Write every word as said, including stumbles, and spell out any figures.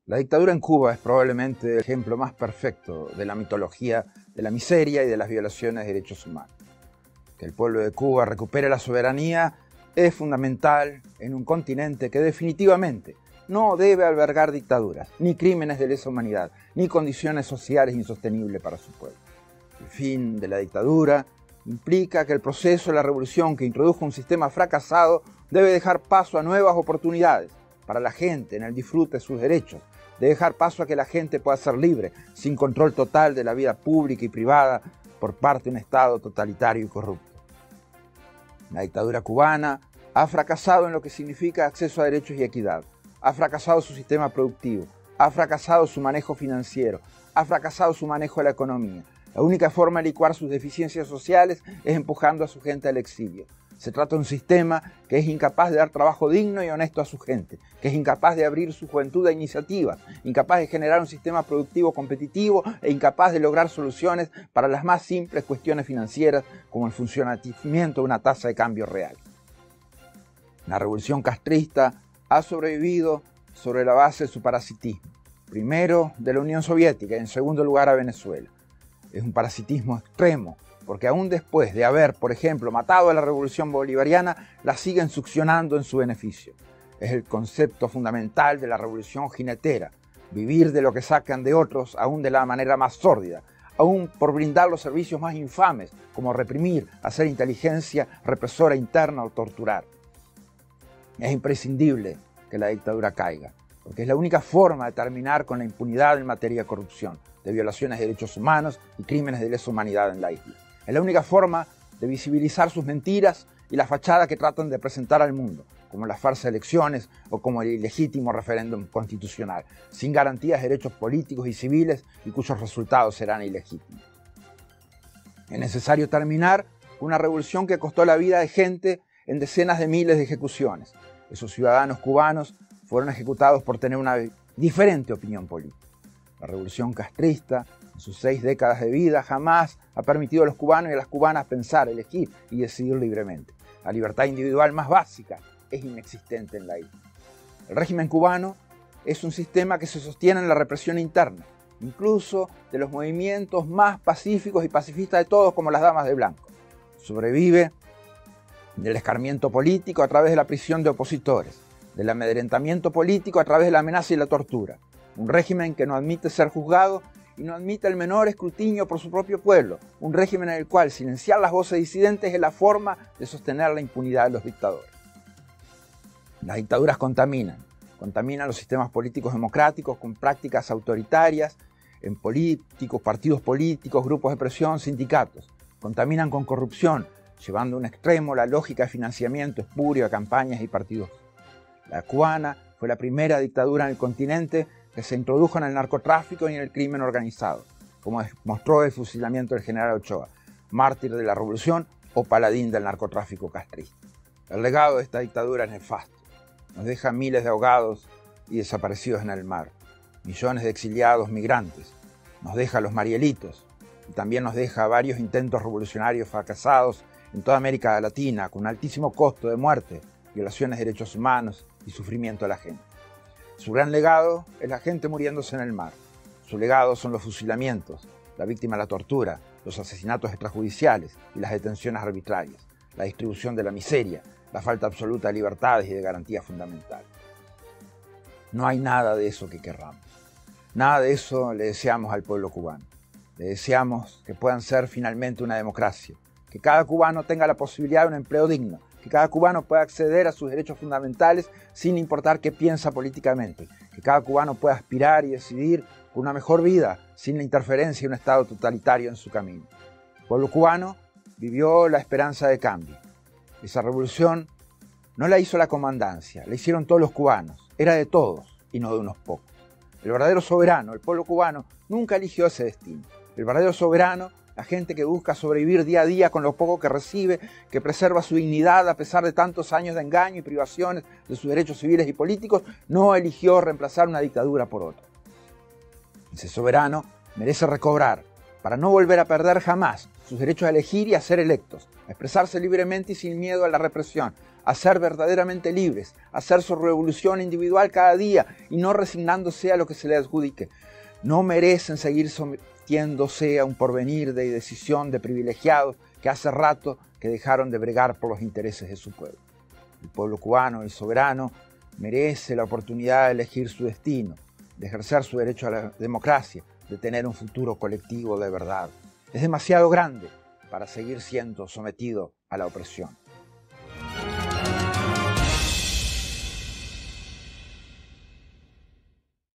La dictadura en Cuba es probablemente el ejemplo más perfecto de la mitología de la miseria y de las violaciones de derechos humanos. Que el pueblo de Cuba recupere la soberanía es fundamental en un continente que definitivamente no debe albergar dictaduras, ni crímenes de lesa humanidad, ni condiciones sociales insostenibles para su pueblo. El fin de la dictadura implica que el proceso de la revolución que introdujo un sistema fracasado debe dejar paso a nuevas oportunidades para la gente en el disfrute de sus derechos, de dejar paso a que la gente pueda ser libre, sin control total de la vida pública y privada por parte de un Estado totalitario y corrupto. La dictadura cubana ha fracasado en lo que significa acceso a derechos y equidad, ha fracasado su sistema productivo, ha fracasado su manejo financiero, ha fracasado su manejo de la economía. La única forma de licuar sus deficiencias sociales es empujando a su gente al exilio. Se trata de un sistema que es incapaz de dar trabajo digno y honesto a su gente, que es incapaz de abrir su juventud a iniciativas, incapaz de generar un sistema productivo competitivo e incapaz de lograr soluciones para las más simples cuestiones financieras como el funcionamiento de una tasa de cambio real. La revolución castrista ha sobrevivido sobre la base de su parasitismo, primero de la Unión Soviética y en segundo lugar a Venezuela. Es un parasitismo extremo, porque aún después de haber, por ejemplo, matado a la revolución bolivariana, la siguen succionando en su beneficio. Es el concepto fundamental de la revolución jinetera, vivir de lo que sacan de otros, aún de la manera más sórdida, aún por brindar los servicios más infames, como reprimir, hacer inteligencia represora interna o torturar. Es imprescindible que la dictadura caiga, porque es la única forma de terminar con la impunidad en materia de corrupción, de violaciones de derechos humanos y crímenes de lesa humanidad en la isla. Es la única forma de visibilizar sus mentiras y la fachada que tratan de presentar al mundo, como las falsas elecciones o como el ilegítimo referéndum constitucional, sin garantías de derechos políticos y civiles y cuyos resultados serán ilegítimos. Es necesario terminar con una revolución que costó la vida de gente en decenas de miles de ejecuciones. Esos ciudadanos cubanos fueron ejecutados por tener una diferente opinión política. La revolución castrista, en sus seis décadas de vida, jamás ha permitido a los cubanos y a las cubanas pensar, elegir y decidir libremente. La libertad individual más básica es inexistente en la isla. El régimen cubano es un sistema que se sostiene en la represión interna, incluso de los movimientos más pacíficos y pacifistas de todos, como las damas de blanco. Sobrevive del escarmiento político a través de la prisión de opositores, del amedrentamiento político a través de la amenaza y la tortura. Un régimen que no admite ser juzgado y no admite el menor escrutinio por su propio pueblo. Un régimen en el cual silenciar las voces disidentes es la forma de sostener la impunidad de los dictadores. Las dictaduras contaminan. Contaminan los sistemas políticos democráticos con prácticas autoritarias en políticos, partidos políticos, grupos de presión, sindicatos. Contaminan con corrupción, llevando a un extremo la lógica de financiamiento espurio de campañas y partidos. La cubana fue la primera dictadura en el continente que se introdujo en el narcotráfico y en el crimen organizado, como mostró el fusilamiento del general Ochoa, mártir de la revolución o paladín del narcotráfico castrista. El legado de esta dictadura es nefasto. Nos deja miles de ahogados y desaparecidos en el mar, millones de exiliados migrantes, nos deja los Marielitos y también nos deja varios intentos revolucionarios fracasados en toda América Latina con un altísimo costo de muerte, violaciones de derechos humanos y sufrimiento de la gente. Su gran legado es la gente muriéndose en el mar. Su legado son los fusilamientos, la víctima de la tortura, los asesinatos extrajudiciales y las detenciones arbitrarias, la distribución de la miseria, la falta absoluta de libertades y de garantías fundamentales. No hay nada de eso que querramos. Nada de eso le deseamos al pueblo cubano. Le deseamos que puedan ser finalmente una democracia, que cada cubano tenga la posibilidad de un empleo digno, que cada cubano pueda acceder a sus derechos fundamentales sin importar qué piensa políticamente, que cada cubano pueda aspirar y decidir por una mejor vida sin la interferencia de un Estado totalitario en su camino. El pueblo cubano vivió la esperanza de cambio. Esa revolución no la hizo la comandancia, la hicieron todos los cubanos, era de todos y no de unos pocos. El verdadero soberano, el pueblo cubano, nunca eligió ese destino. El verdadero soberano, la gente que busca sobrevivir día a día con lo poco que recibe, que preserva su dignidad a pesar de tantos años de engaño y privaciones de sus derechos civiles y políticos, no eligió reemplazar una dictadura por otra. Ese soberano merece recobrar, para no volver a perder jamás, sus derechos a elegir y a ser electos, a expresarse libremente y sin miedo a la represión, a ser verdaderamente libres, a hacer su revolución individual cada día y no resignándose a lo que se les adjudique. No merecen seguir sometiéndose a un porvenir de decisión de privilegiados que hace rato que dejaron de bregar por los intereses de su pueblo. El pueblo cubano, el soberano, merece la oportunidad de elegir su destino, de ejercer su derecho a la democracia, de tener un futuro colectivo de verdad. Es demasiado grande para seguir siendo sometido a la opresión.